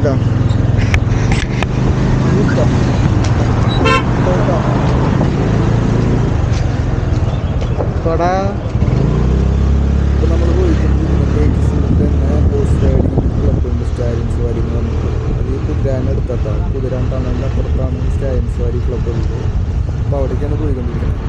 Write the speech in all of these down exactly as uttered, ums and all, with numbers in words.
കേട്ടോ. ഇവിടെ ഇപ്പം നമ്മൾ പോയിട്ടുണ്ട് ഹോഴ്സ് റൈഡിങ് ക്ലബുണ്ട്, സ്റ്റാലിയൻസ് വാരി എന്ന് പറഞ്ഞിട്ട്. അത് ഈ കുതിരാൻ എടുത്തിട്ടാണ്, കുതിരാൻ ടണലിൻ്റെ അപ്പുറത്താണ് സ്റ്റാലിയൻസ് വാരി ക്ലബ് ഉള്ളത്. അപ്പോൾ അവിടേക്കാണ് പോയിക്കൊണ്ടിരിക്കുന്നത്.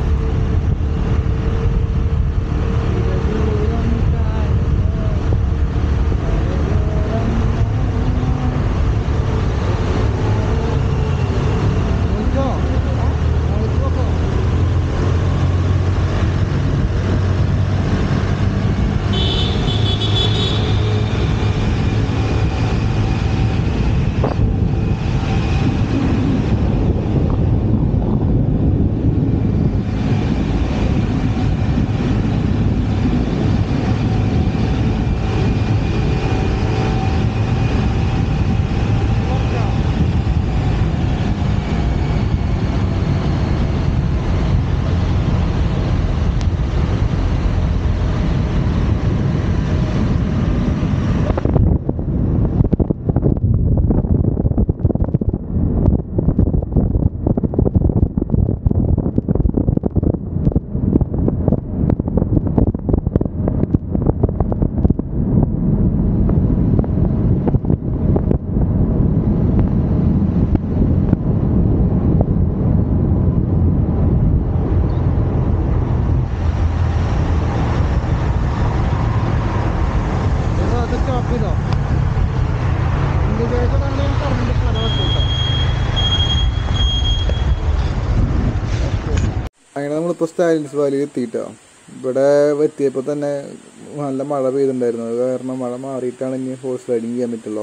അങ്ങനെ നമ്മളിപ്പോൾ സ്റ്റാലിയൻസ് വാലിയിൽ എത്തിയിട്ടാണ്. ഇവിടെ എത്തിയപ്പോൾ തന്നെ നല്ല മഴ പെയ്തിട്ടുണ്ടായിരുന്നു. അത് കാരണം മഴ മാറിയിട്ടാണ് ഇനി ഹോഴ്സ് റൈഡിങ് ചെയ്യാൻ പറ്റുള്ളൂ.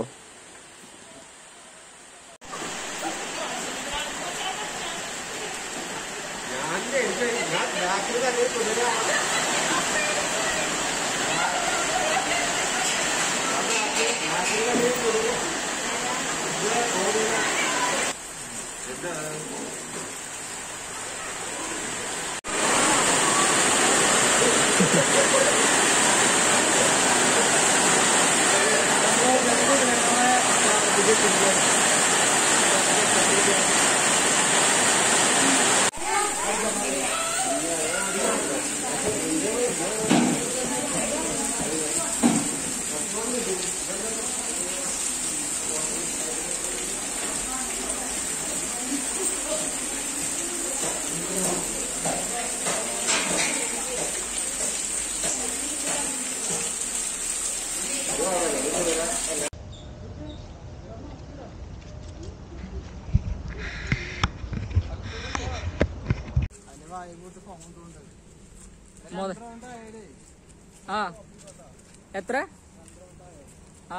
ആ എത്ര ആ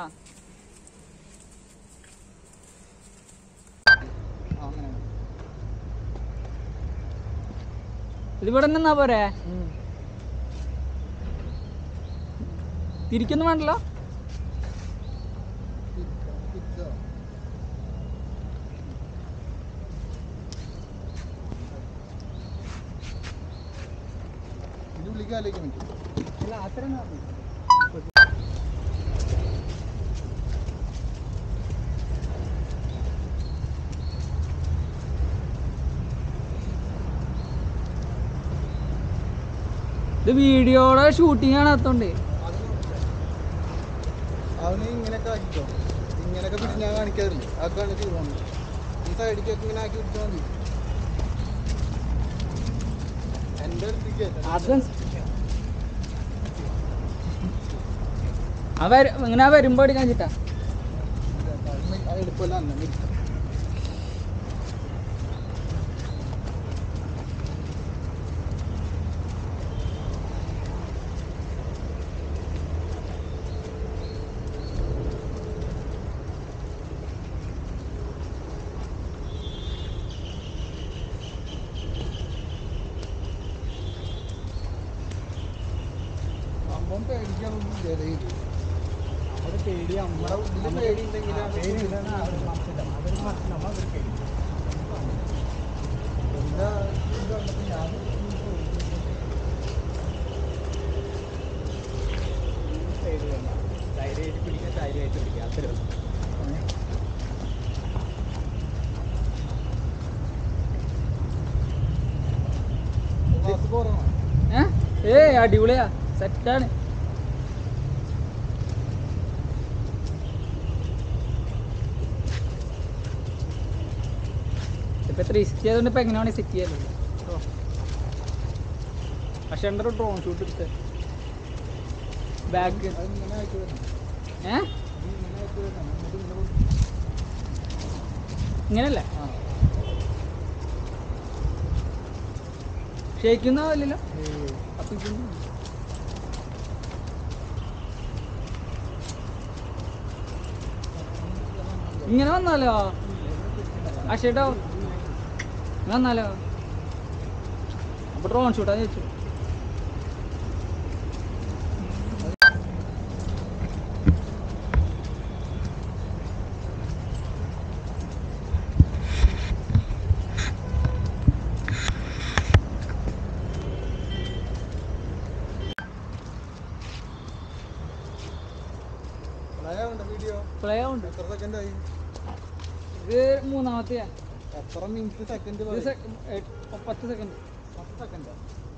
ഇതിവിടെ നിന്നാ പോരെ, തിരിക്കൊന്നും വേണ്ടല്ലോ. ഇത് വീഡിയോയുടെ ഷൂട്ടിംഗ് ആണ്. അത്തോണ്ട് അവന് ഇങ്ങനെയൊക്കെ ആക്കിക്കോ, ഇങ്ങനെയൊക്കെ പിടിച്ച് ഞാൻ കാണിക്കാറില്ല. അതൊക്കെയാണ് ചെയ്തോണ്ട് ഈ സൈഡിക്കൊക്കെ ഇങ്ങനെ ആക്കി പിടിച്ചാൽ മതി. എൻ്റെ അടുത്തേക്ക് ഇങ്ങനെ വരുമ്പോ എടുക്കാൻ ചിട്ടാ എളുപ്പമല്ല. അന്നെ സംഭവം പേടിക്കാനൊന്നും വിലയില്ല. നമ്മുടെ പേടി നമ്മുടെ ഉള്ളിൽ പേടി ഉണ്ടെങ്കിൽ ധൈര്യമായിട്ട് പിടിക്കാൻ ധൈര്യമായിട്ട് പിടിക്കുക. അത്രയും അടിപൊളിയാ സെറ്റാണ്. ഇപ്പൊ ത്രീ സിക്സ്റ്റി ആയതുകൊണ്ട് ഇപ്പൊ എങ്ങനെയാണ് സെറ്റ് ചെയ്യാനുള്ളത്. പക്ഷെ എൻ്റെ ഒരു ഡ്രോൺ ഷൂട്ട് എടുത്ത് ബാക്ക് ഏ ഇങ്ങനല്ലേ ഷേക്കൊന്നാവില്ലല്ലോ. അപ്പൊ ഇങ്ങനെ വന്നാലോ അക്ഷേട്ടോ വന്നാലോ അപ്പൊ ഡ്രോൺ ഷൂട്ടാ ചോദിച്ചു. പ്ലേ ഉണ്ട്. ഇത് മൂന്നാമത്തെ എത്ര മിനിറ്റ് സെക്കൻഡ് പത്ത് സെക്കൻഡ് പത്ത് സെക്കൻഡ്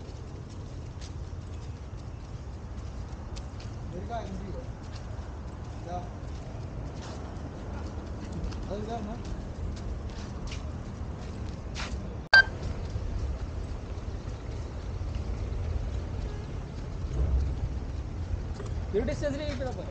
ഒരു കാര്യം ചെയ്യോ അതെന്താണ് ഒരു ഡിസ്റ്റൻസിൽ കഴിക്കണ പോലെ.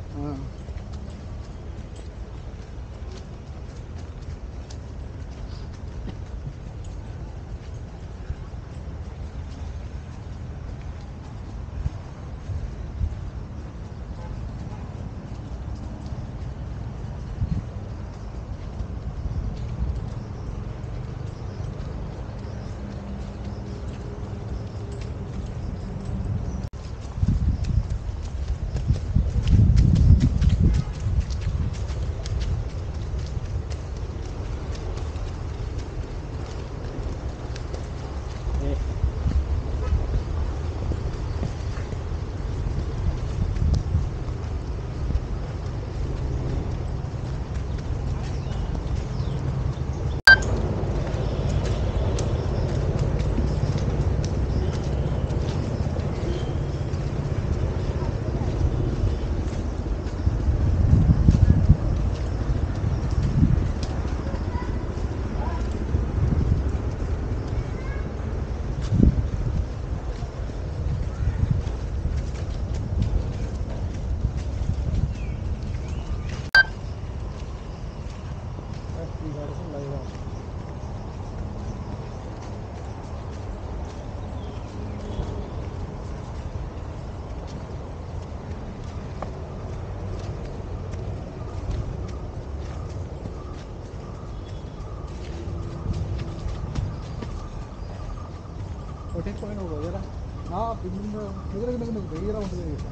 ആ പിന്നെ ഈ റൗണ്ട് കഴിയും.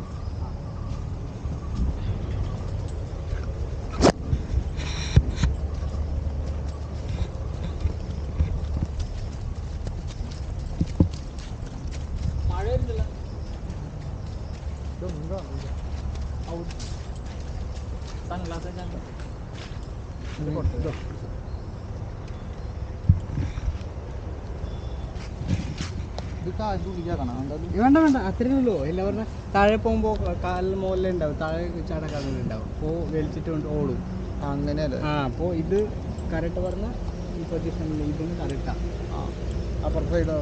മഴ വരുന്നില്ല. സൺഗ്ലാസ് വെച്ചാൽ വേണ്ട വേണ്ട അത്രേ ഉള്ളൂ. എല്ലാവരുടെ താഴെ പോകുമ്പോൾ കാലിന് മുകളിൽ ഉണ്ടാവും, താഴെ ചാടക്കാലുണ്ടാവും. അപ്പോൾ വലിച്ചിട്ട് കൊണ്ട് ഓടും. അങ്ങനെയല്ലേ? ആ അപ്പോൾ ഇത് കറക്റ്റ് പറഞ്ഞ ഈ പൊസിഷനിൽ ഇതും കറക്റ്റാ. ആ അപ്പുറത്തെ സൈഡോ?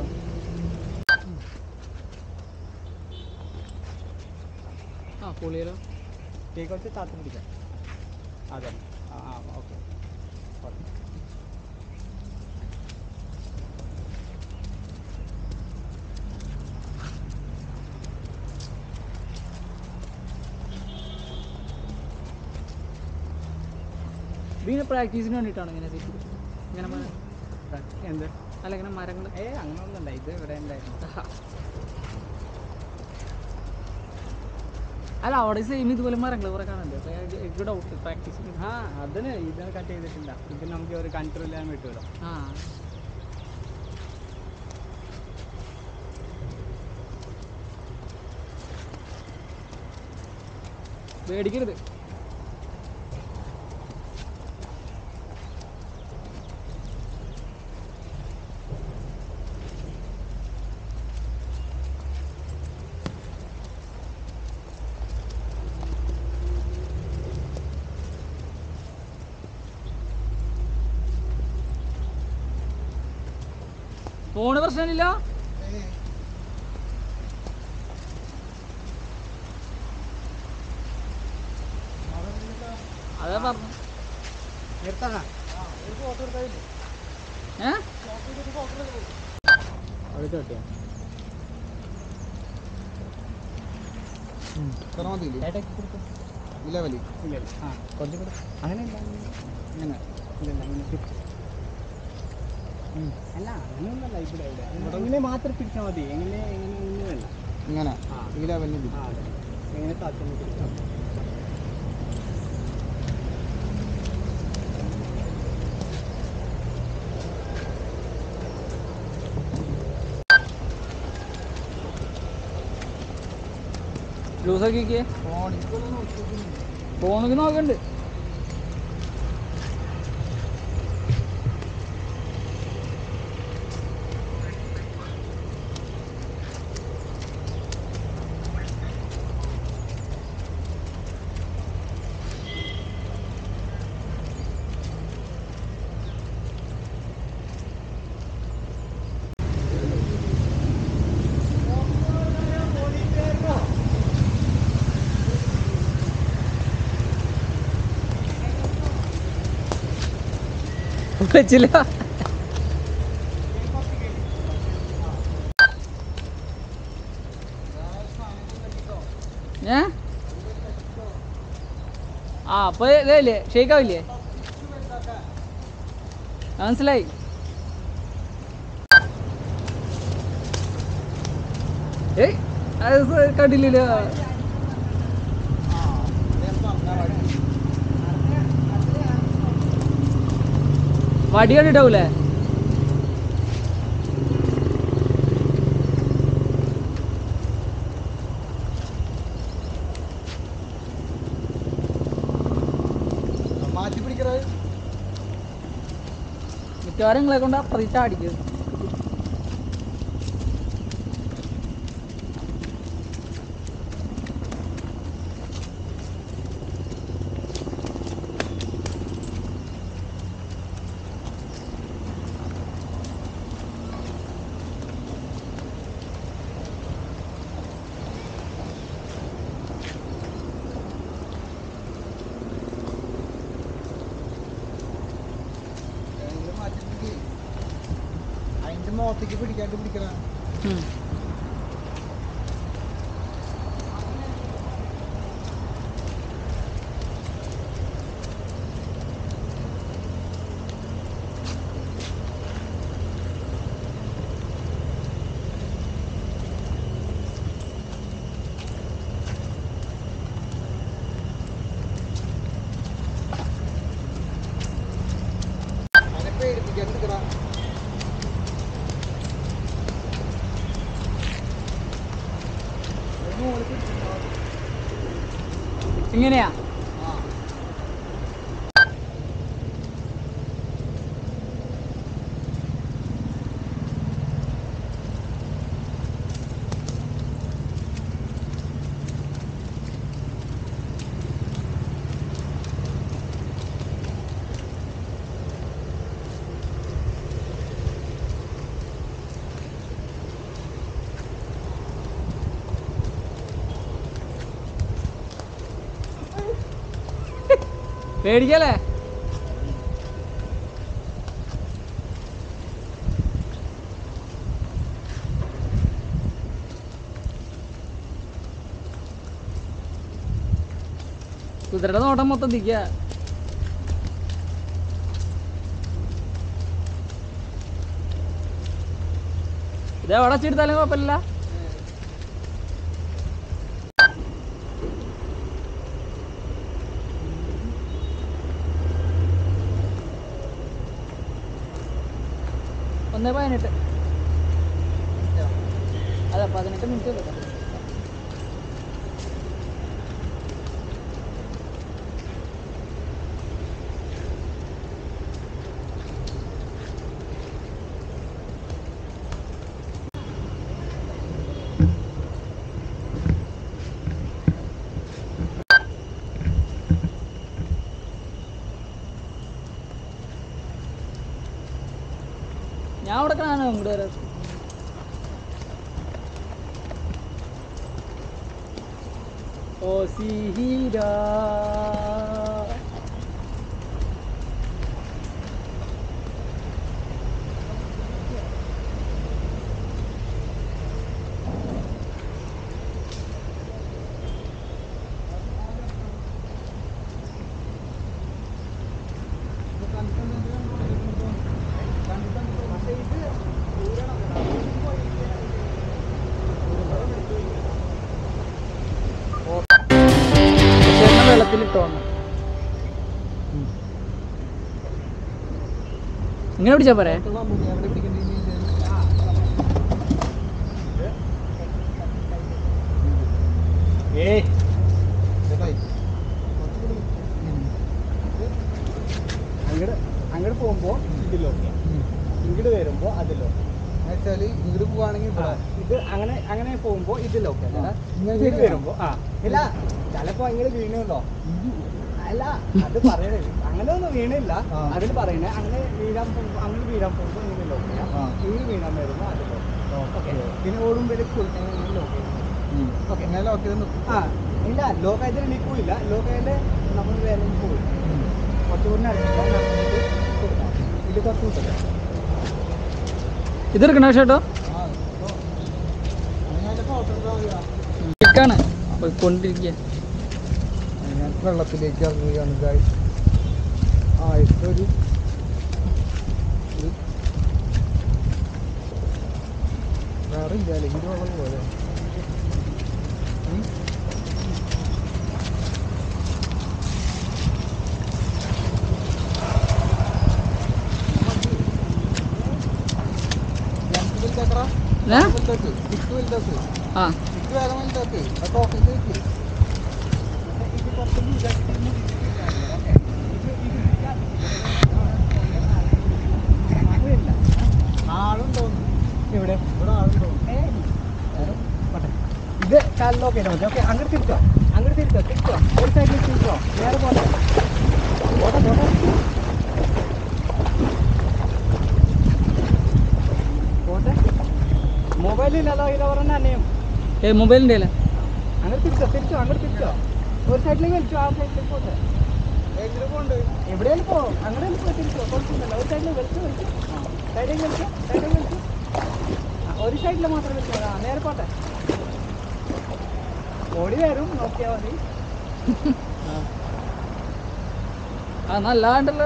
ആ പൊളിയലോ. കേക്ക് കുറച്ച് താത്തി പിടിക്കാം. അതന്നെ. ആ ആ ഓക്കെ ഓക്കെ. ഇതിങ്ങനെ പ്രാക്ടീസിന് വേണ്ടിയിട്ടാണ് ഇങ്ങനെ സെറ്റ് ചെയ്തത്. ഇങ്ങനെ മ- എന്ത്? അല്ല ഇങ്ങനെ മരങ്ങൾ. ഏ അങ്ങനെ ഒന്നുമില്ല, ഇത് ഇവിടെ ഉണ്ടായിരുന്നു. അല്ല അവിടെ സെയിം ഇതുപോലെ മരങ്ങൾ കുറെ കാണുന്നുണ്ട്. അപ്പൊ എനിക്ക് ഡൗട്ട് പ്രാക്ടീസിന്. ആ അതിന് ഇതിന് കട്ട് ചെയ്തിട്ടില്ല. ഇത് നമുക്ക് ഒരു കൺട്രോൾ ചെയ്യാൻ പറ്റുമല്ലോ. ആ പേടിക്കരുത്. ഫോണ് പ്രശ്നമില്ല. അതാ പറഞ്ഞു. ഏഹ് അല്ല അങ്ങനെയൊന്നല്ല. ഇവിടെ ഇവിടെ ഇങ്ങനെ മാത്രം പിടിച്ചാൽ മതി. എങ്ങനെ എങ്ങനെ ഇങ്ങനെയല്ല, ഇങ്ങനെ ഈ ലെവലിൽ എങ്ങനെ താഴ്ച പിടിച്ചാൽ മതി. ലൂസാക്കിക്കേ. ഫോണിൽ നോക്കണ്ട്. വെച്ചില്ല. ഏ ആ അപ്പൊ ഇതല്ലേ ഷെയ്ക്കാവില്ലേ? മനസ്സിലായി. ഏയ് അത് കണ്ടില്ലല്ലോ. വടി കണ്ടിട്ടാവൂലേ? മിക്കവാറും നിങ്ങളെ കൊണ്ട് പ്രതീക്ഷ അടിക്കും. അതിന്റെ മുഖത്തേക്ക് പിടിക്കാണ്ട് പിടിക്കണ. അതൊക്കെ എടുപ്പിക്കാൻ എടുക്കണ. ഇങ്ങനെയാ? പേടിക്കല്ലേ? കുതിരയുടെ നോട്ടം മൊത്തം തിരിക്കുക. ഇത് എവിടെ വെച്ചെടുത്താലും കുഴപ്പമില്ല. ഒന്നേ പതിനെട്ട്. അതെ പതിനെട്ട് മിനിറ്റ് അല്ലേ പതിനെട്ട്. ഞാൻ അവിടെ കാണാനോ ഇങ്ങോട്ട് വരാം. ഓ സിഹിരാ വെള്ളത്തിലിട്ടോ ഇങ്ങനെ പിടിച്ചാ പോരെ. അങ്ങോട്ട് അങ്ങോട്ട് പോകുമ്പോ ഇതിലോ ഇങ്ങോട്ട് വരുമ്പോ അതിലോ വെച്ചാല് ഇങ്ങോട്ട് പോവാണെങ്കിൽ ഇത് അങ്ങനെ അങ്ങനെ പോകുമ്പോ ഇതിലൊക്കെ ഇങ്ങോട്ട് വരുമ്പോ ആ ഇല്ല ചിലപ്പോ ഇങ്ങനെ വീണുണ്ടോ അല്ല അത് പറയണത് അങ്ങനെ ഒന്നും വീണില്ല അതിന് പറയണേ അങ്ങനെ വീഴാൻ പോകുമ്പോ അങ്ങനെ വീഴാൻ പോകുമ്പോ ഇങ്ങനെ ലോക്ക് ഇങ്ങനെ വീഴാൻ വരുമ്പോ അതിലോ ഓക്കെ പിന്നെ ഓടുമ്പോ ഓക്കെ ലോക്ക് ആ ഇല്ല ലോക്കായിട്ട് നിൽക്കൂല ലോക്കായിട്ട് നമ്മൾ വേറെ പോയില്ല കുറച്ചുകൂടി ഇത് കുറച്ച് കിട്ടില്ല ഇതെടുക്കണ ചേട്ടോ പോയിക്കൊണ്ടിരിക്കുക. വെള്ളത്തിലേക്ക് ഇറങ്ങുകയാണ് ഗായ്സ്. ആദ്യത്തെ ഒരു വേറെ ഇല്ല അല്ലെങ്കിൽ വെള്ളം പോലെ ആ ഇവിടെ ഇത് കാലിലോക്കെ ഓക്കെ അങ്ങോട്ട് തിരിച്ചോ അങ്ങോട്ട് തിരിച്ചോ തിരിച്ചോ ഒരു സൈഡിൽ തിരിച്ചോ നേരെ പോട്ടെ പോട്ടെ പോട്ടെ പോട്ടെ മൊബൈലില്ലല്ലോ ഇത് പറഞ്ഞ അന്നെയും ഏ മൊബൈലിൻ്റെ അല്ലേ അങ്ങോട്ട് തിരിച്ചോ തിരിച്ചോ അങ്ങോട്ട് തിരിച്ചോ ഒരു സൈഡിലേക്ക് വലിച്ചോ ആ സൈഡിലേക്ക് പോട്ടെ എവിടെയാലും പോ അങ്ങനെ പോയി തിരിച്ചോ കുഴപ്പമില്ല ഒരു സൈഡിൽ വലിച്ചു വലിച്ചു സൈഡിലേക്ക് വലിച്ചോ സൈഡിലേക്ക് വലിച്ചു ഒരു സൈഡിൽ മാത്രം വലിച്ചോ ആ നേരെ പോട്ടെ ഓടി വരും നോക്കിയാൽ മതി. ആ നല്ലാണ്ടല്ലോ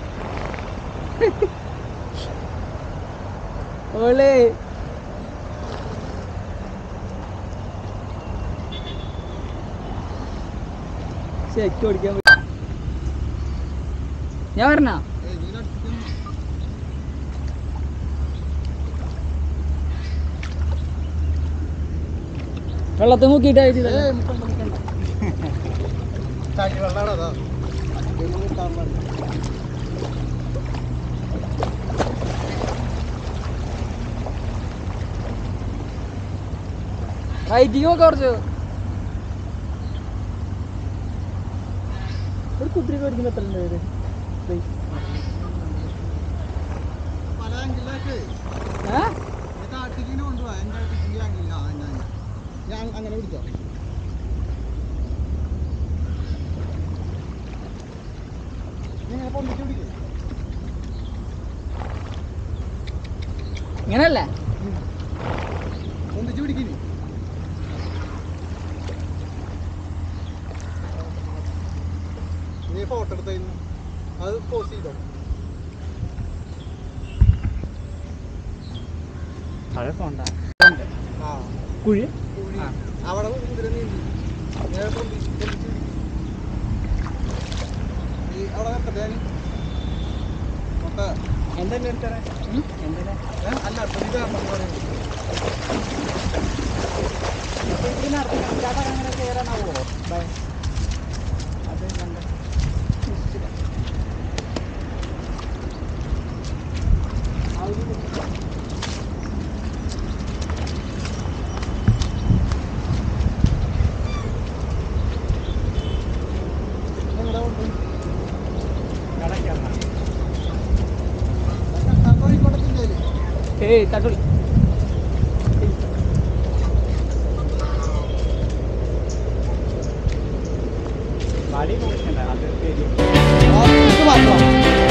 ഓളേ ശരിക്കും ഓടിക്കാൻ ഞാൻ വരണ വെള്ളത്തിൽ മുക്കിയിട്ട് അയച്ചില്ല റൈറ്റിങ്ങോ കുറച്ച് ഒരു കുതിരി മേടിക്കുന്ന എത്ര ഉണ്ട് അങ്ങനെ പിടിച്ചോ ഇങ്ങനല്ലേ ഒന്നിച്ചു പിടിക്കുന്നു നീ ഫോട്ടോ എടുത്തായിരുന്നു അത് പോസ്റ്റ് ചെയ്തോ താഴെ പോണ്ട ആ കുഴി കുഴി അവിടെ കുതിര നീന്തി നീ അവിടെ നിർത്തട്ടെ എന്തെന്നെ എടുത്തേ എന്തിനാ അല്ല തുണി കാരണം ഇതിനർത്ഥം അങ്ങനെ കയറാനാവോ ബൈ അത് കണ്ട കോഴിക്കോട്ടത്തിൻ്റെ ഏയ് തട്ടുള്ളി കളി നോക്കണ്ട അത് ശരി മാത്രം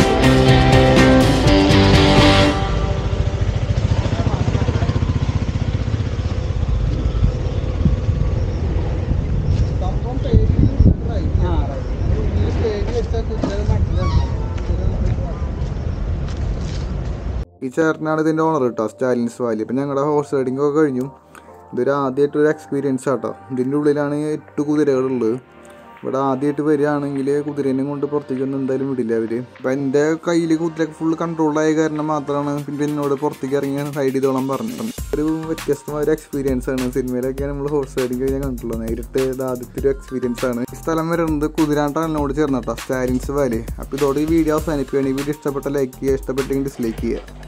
ഈ ചേട്ടനാണ് ഇതിൻ്റെ ഓണർ കേട്ടോ, സ്റ്റാലിയൻസ് വാലി. അപ്പം ഞങ്ങളുടെ ഹോഴ്സ് റൈഡിംഗ് ഒക്കെ കഴിഞ്ഞു. ഇതൊരു ആദ്യമായിട്ടൊരു എക്സ്പീരിയൻസ് ആട്ടോ. ഇതിൻ്റെ ഉള്ളിലാണ് എട്ട് കുതിരകളുള്ളത്. ഇവിടെ ആദ്യമായിട്ട് വരികയാണെങ്കിൽ കുതിരേനെ കൊണ്ട് പുറത്തേക്കൊന്നും എന്തായാലും വിടില്ല അവർ. അപ്പം എൻ്റെ കയ്യിൽ കുതിര ഫുൾ കൺട്രോളായ കാരണം മാത്രമാണ് പിന്നെ എന്നോട് പുറത്തേക്ക് ഇറങ്ങി റൈഡ് ചെയ്തോളാൻ പറഞ്ഞത്. ഒരു വ്യത്യസ്തമായ ഒരു എക്സ്പീരിയൻസ് ആണ്. സിനിമയിലൊക്കെയാണ് നമ്മൾ ഹോഴ്സ് റൈഡിങ് കഴിഞ്ഞാൽ കണ്ടിട്ടുള്ളത്. നേരിട്ട് ഇത് ആദ്യത്തെ ഒരു എക്സ്പീരിയൻസ് ആണ്. ഈ സ്ഥലം വരുന്നത് കുതിരാൻ ടണലിനോട് ചേർന്നിട്ടോ, സ്റ്റാലിയൻസ് വാലി. അപ്പോൾ ഇതോടെ ഈ വീഡിയോ അവസാനിപ്പിക്കുകയാണ്. ഈ വീഡിയോ ഇഷ്ടപ്പെട്ട ലൈക്ക് ചെയ്യുക, ഇഷ്ടപ്പെട്ടെങ്കിൽ ഡിസ്ലൈക്ക് ചെയ്യുക.